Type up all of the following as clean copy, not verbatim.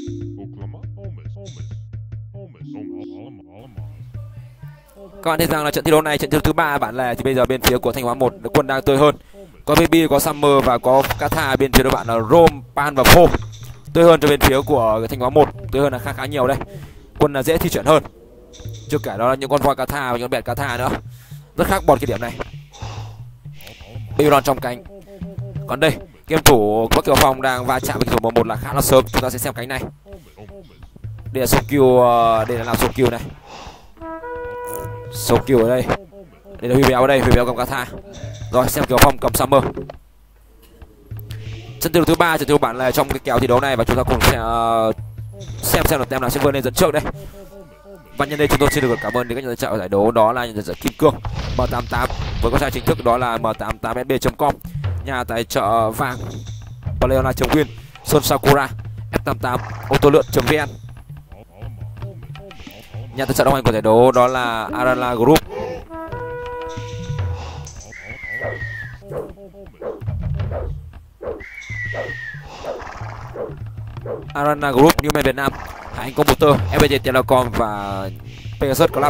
Các bạn thấy rằng là trận thi đấu này, trận thi đấu thứ 3 bản lề, thì bây giờ bên phía của Thanh Hóa 1 quân đang tươi hơn. Có Baby, có Summer và có Kata. Bên phía đội bạn là Rome, Pan và Phô tươi hơn cho bên phía của Thanh Hóa 1, tươi hơn là khá nhiều đây. Quân là dễ thi chuyển hơn. Chưa kể đó là những con voi Kata và những con bẹt Kata nữa, rất khác bọt cái điểm này. Babylon trong cánh. Còn đây, game thủ Bắc Kiều Phong đang va chạm với thủ 1 là khá là sớm. Chúng ta sẽ xem cánh này. Đây là Sokyu, đây là làm Sokyu này. Sokyu ở đây. Đây là Huy Béo ở đây, Huy Béo cầm Kata. Rồi xem Kiều Phong cầm Summer. Trận thi đấu thứ 3, trận thi đấu bản lề trong cái kèo thi đấu này, và chúng ta cùng xem là tem nào sẽ vươn lên dẫn trước đây. Và nhân đây chúng tôi xin được cảm ơn đến các nhà tài trợ giải đấu, đó là nhà tài trợ Kim Cương, M88 với website chính thức đó là m88sb.com, nhà tài trợ vàng Playona.win, Sơn Sakura, F88, ô tô lượn.vn. Nhà tài trợ đồng hành của giải đấu đó là Arala Group. Arana Group, Newman Việt Nam, Hải Anh Computer, FPT Telecom và Pegasus Club.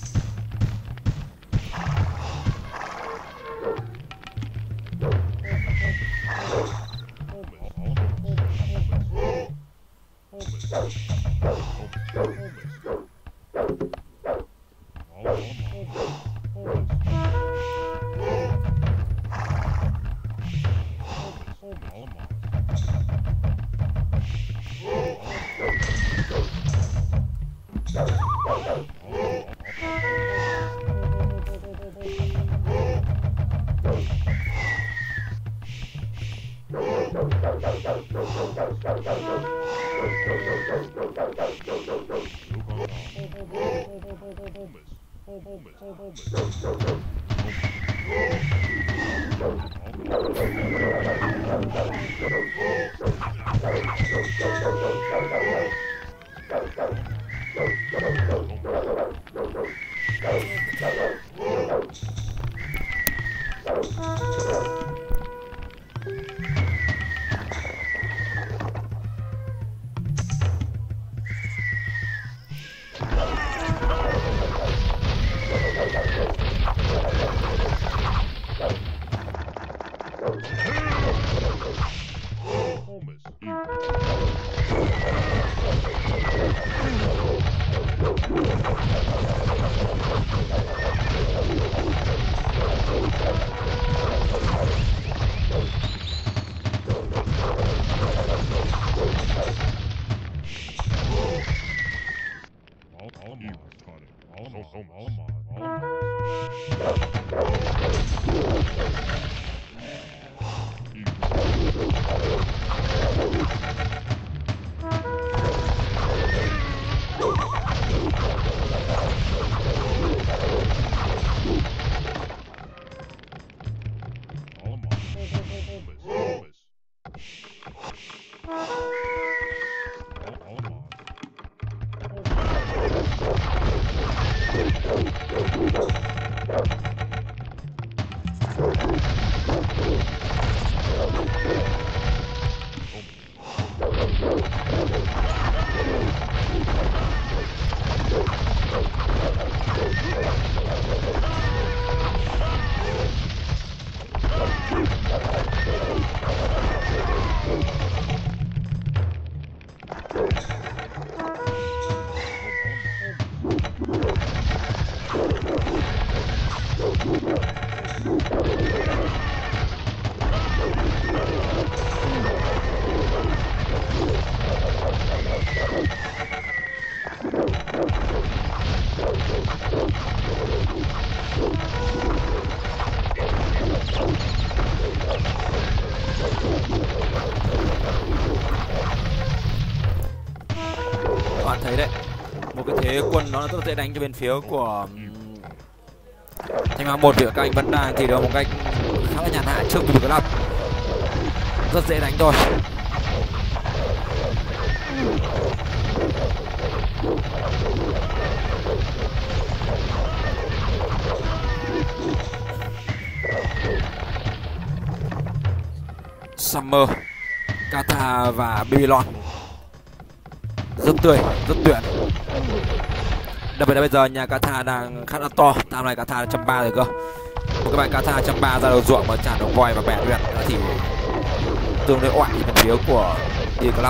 Bạn thấy đấy, một cái thế quân nó rất là dễ đánh cho bên phía của Thanh Hóa 1, vì các anh vẫn đang thì được một cách khá là nhàn hạ trước BB Club, rất dễ đánh thôi. Summer, Kata và Babylon. rất tươi, rất tuyệt. Đặc biệt là bây giờ nhà Kata đang khá là to, tam này Kata 130 rồi cơ. Một cái bài Kata 130 ra đầu ruộng mà chả đồng voi và bẻ luyện thì tương đối oải bên phía của đi club.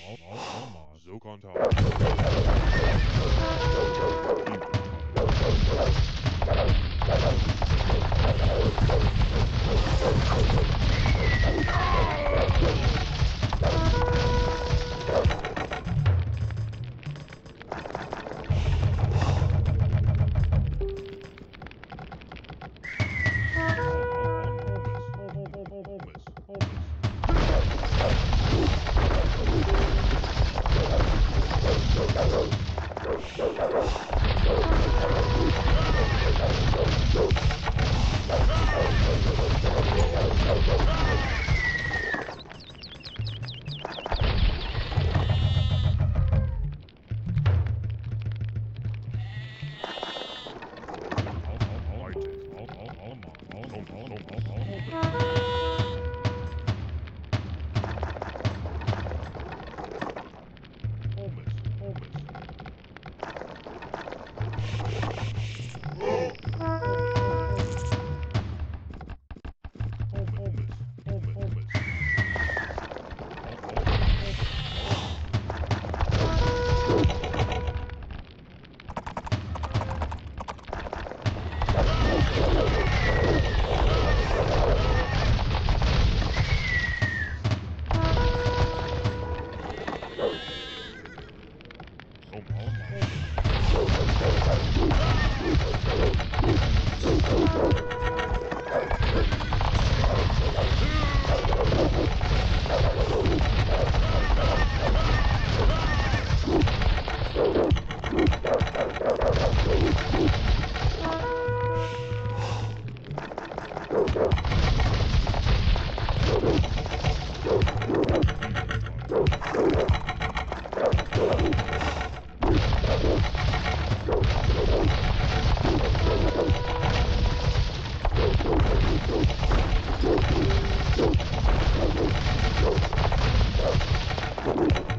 You